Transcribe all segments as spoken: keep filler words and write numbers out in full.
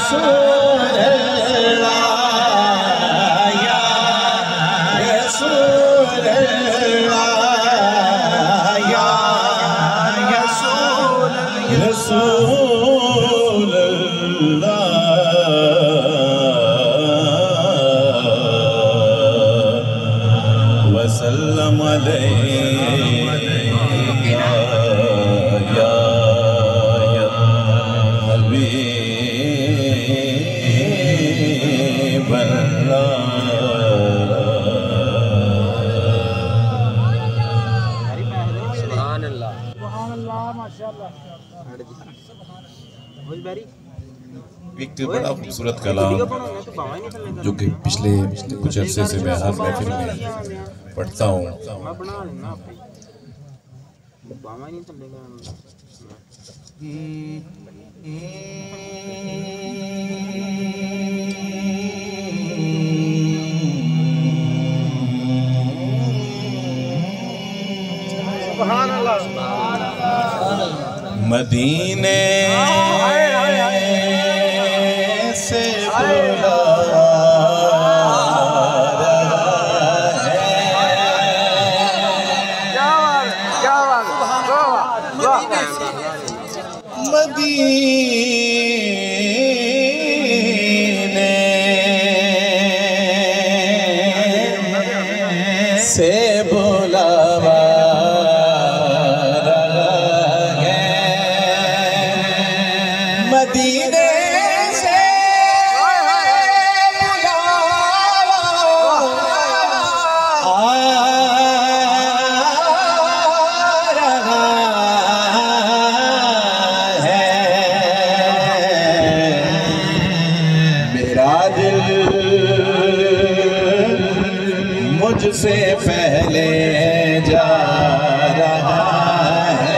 एक बड़ा खूबसूरत कलाम जो कि पिछले कुछ अरसे से मैं हर महफिल में पढ़ता हूँ। मदीने से बुला रहा है, मदीने से बुलावा मदीने से बुलावा आ रहा है। मेरा दिल मुझसे पहले जा रहा है,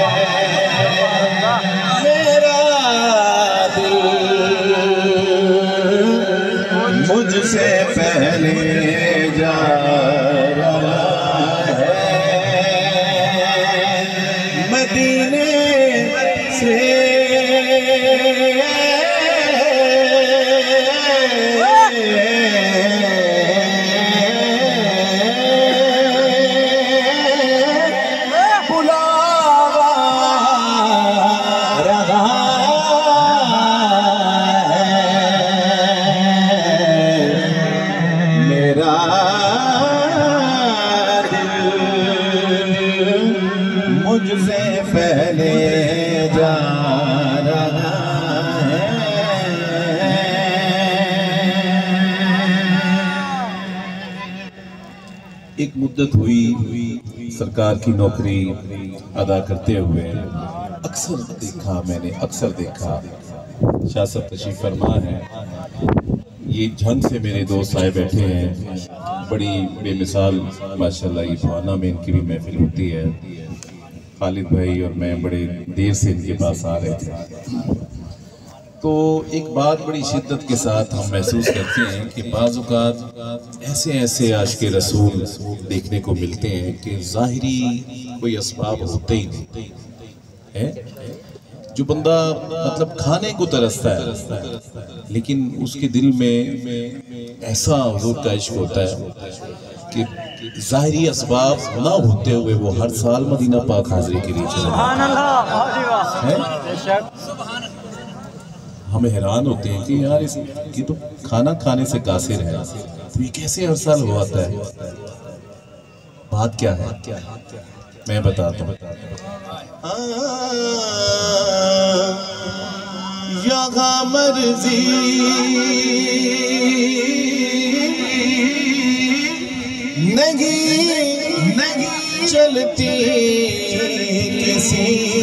मुझसे पहले जा रहा है। मदीने से बुलावा रहा मुझसे पहले जा रहा है। एक मुद्दत हुई सरकार की नौकरी अदा करते हुए अक्सर देखा मैंने अक्सर देखा शाह साहब तशरीफ फरमा है, ये झंग से मेरे दोस्त आए बैठे हैं, बड़ी बेमिसाल माशाल्लाह। ये भावना में इनकी भी महफिल होती है। खालिद भाई और मैं बड़े देर से इनके पास आ रहे थे, तो एक बात बड़ी शिद्दत के साथ हम महसूस करते हैं कि बाज़ औक़ात ऐसे ऐसे आशिक़े रसूल देखने को मिलते हैं कि ज़ाहिरी कोई असबाब होते ही नहीं है। जो बंदा मतलब खाने को तरसता है, लेकिन उसके दिल में ऐसा हुजूर का इश्क होता है कि ज़ाहिरी असबाब ना होते हुए वो हर साल मदीना पाक हाज़िरी के लिए चले हैं। हम हैरान होते हैं कि यार इसकी तो खाना खाने से कासिर है, तो ये कैसे हर साल हो आता है? बात क्या है मैं बताता हूँ। यहाँ मर्जी नहीं नहीं चलती किसी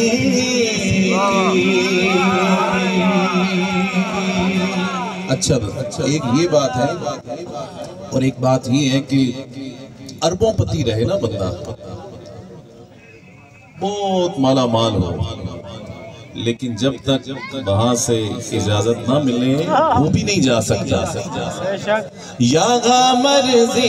अच्छा अच्छा एक ये बात है, और एक बात ये है कि अरबों पति रहे ना बंदा, बहुत माला माल हो, लेकिन जब तक वहां से इजाजत ना मिले वो भी नहीं जा सकता। यहाँ मर्जी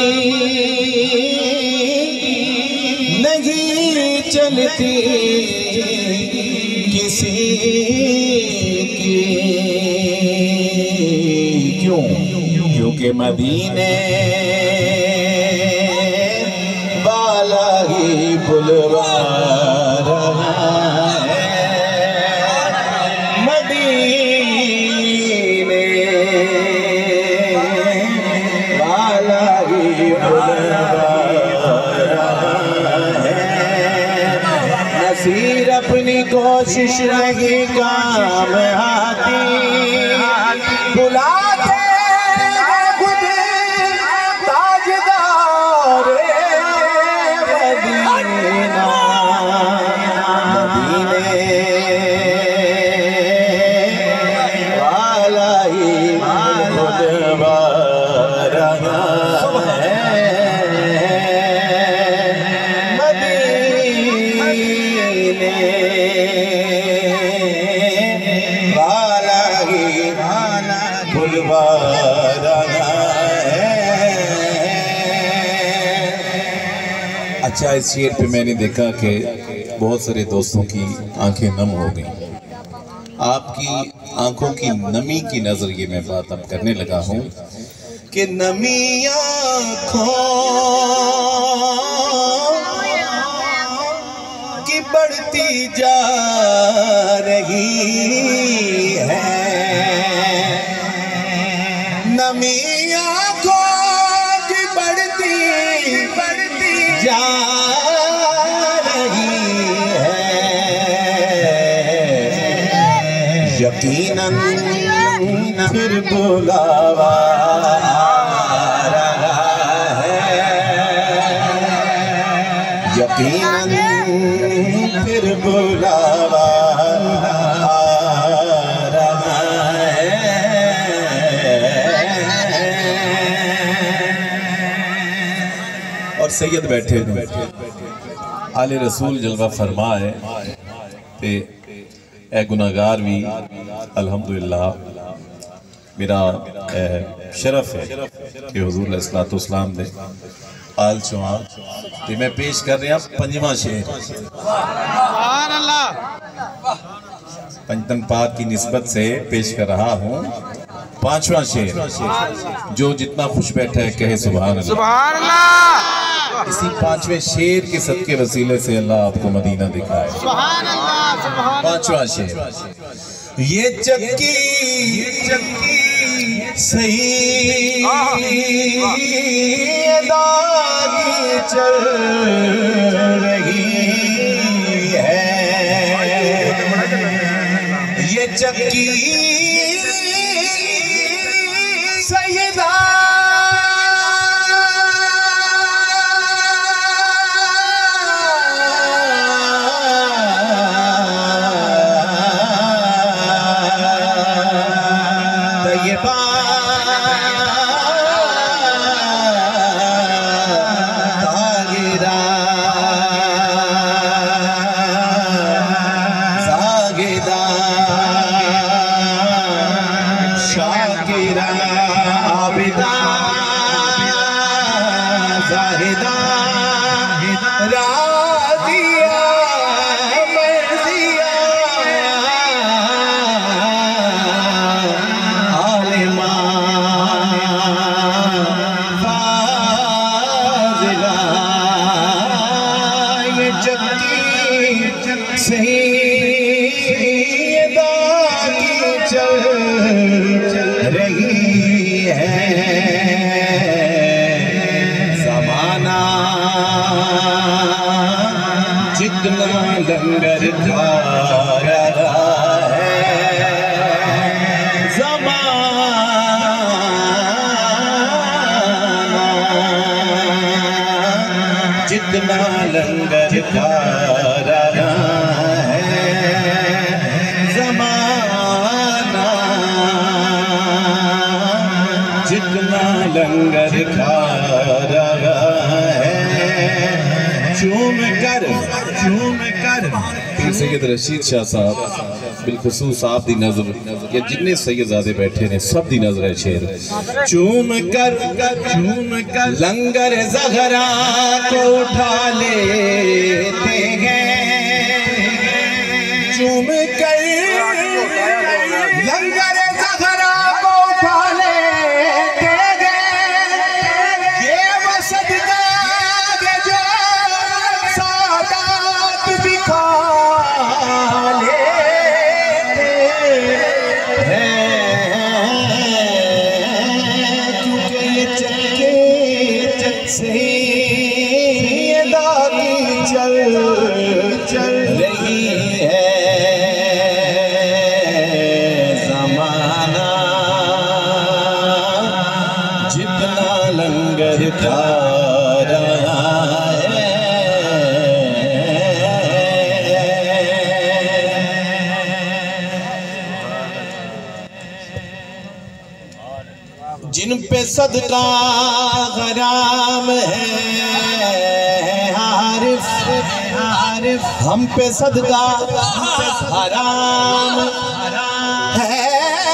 नहीं चलती किसी की के मदीने वाला ही बुलवा रहा है, मदीने वाला ही बुलवा रहा है। नसीर अपनी कोशिश नहीं काम आती, बुलाते खुद ताजदार मदीना, मदीने वाला ही बुलवा रहा है, मदीने वाला ही बुलवा रहा है। अच्छा, इस शेर पे मैंने देखा कि बहुत सारे दोस्तों की आंखें नम हो गई। आपकी आंखों की नमी की नजरिए में बात अब करने लगा हूं कि नमी आंखों की बढ़ती जा रही है, नमी आंखों की बढ़ती बढ़ती जा रही है, यकीनन फिर बुलावा आ रहा है, यकीनन फिर बुलावा आ रहा है। और सैयद बैठे बैठे आले रसूल जलवा फरमाए ते ए गुनाहगार भी अल्हम्दुलिल्लाह मेरा शरफ है कि हुजूर अलैहिस्सलातु वस्सलाम दे आल चुआ ते मैं पेश कर रहा पंजवां शेर। सुभान अल्लाह। पंचतन पाक की निस्बत से पेश कर रहा हूँ पांचवा शेर। जो जितना खुश बैठा है कहे सुभान अल्लाह। सुभान अल्लाह। इसी पांचवें शेर के सदके वसीले से अल्लाह आपको मदीना दिखाए। सुभान अल्लाह। पांचवा शेर। ये चक्की चक्की सही अदा की चल रही है, ये चक्की सैयदा शाकिरा आबिदा ज़ाहिदा राज़िया मर्ज़िया आलिमा फ़ाज़िला, ये चक्की सैयदा की चल रही है, ज़माना जितना लंगर खा रहा है, ज़माना जितना लंगर खा रहा है, ज़माना जितना लंगर खा रहा है। चूम कर चूम कर सैयद रशीद शाह साहब बिलखुसूस आप दी नजर या जिन्ने सैयदजादे बैठे ने सब दी नजर है शेर। चूम कर चूम कर लंगर ज़हरा को उठा लेते हैं, चूम कर लंगर ज़हरा को उठा लेते हैं, दिखा रहा है। जिन पे सदका हराम है आरिफ, आरिफ हम पे सदका हराम है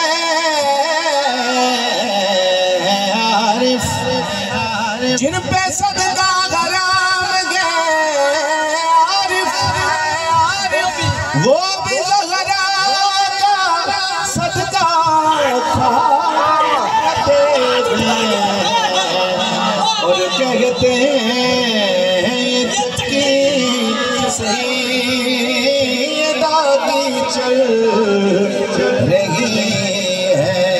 आरिफ, जिन पे सदका हराम गए आरिफ, आरिफ वो भी ज़हरा का सदका खाते और कहते हैं ये चक्की सईदा की चल रही है।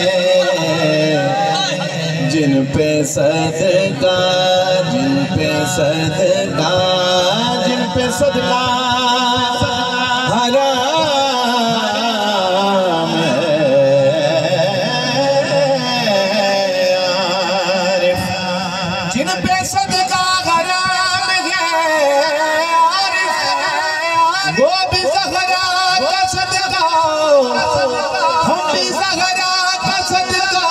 जिन पे सदका, जिन पे सदका, जिन पे सदका हराम है आरिफ, जिन पे सदका हराम है आरिफ वो भी ज़हरा का सदका, हम भी ज़हरा का सदका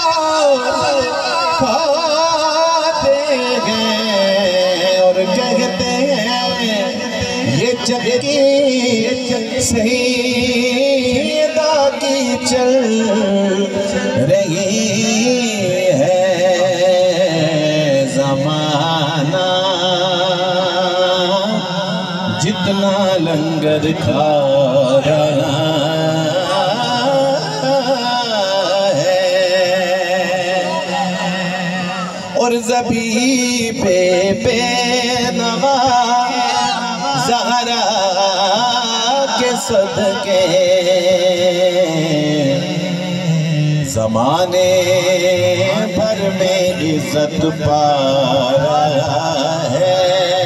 खाते हैं और कहते हैं ये चक्की सईदा की चल रही है। ज़माना जितना लंगर खा रहा है और ज़बीबे बेनवा ज़हरा के सदके ज़माने भर में इज्जत पा रहा है।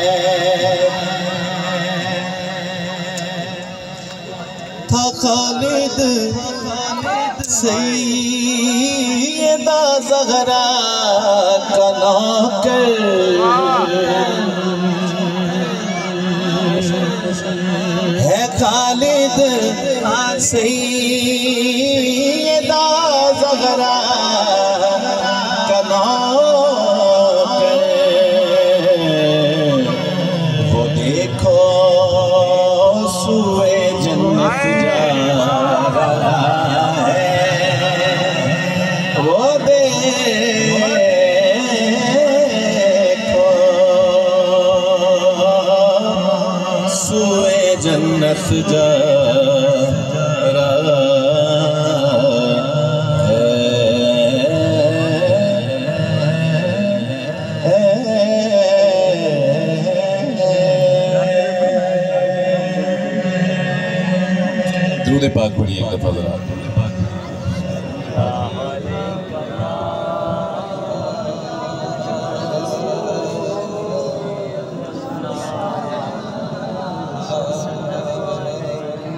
था खालिद सईदा ज़हरा का नौकर है, खालिद सईदा ज़हरा का नौकर। वो देखो सुए जन्नत जा रहा है, वो देखो सुए जन्नत जा रहा है। दुरूद पाक पढ़िए एक दफा जरा।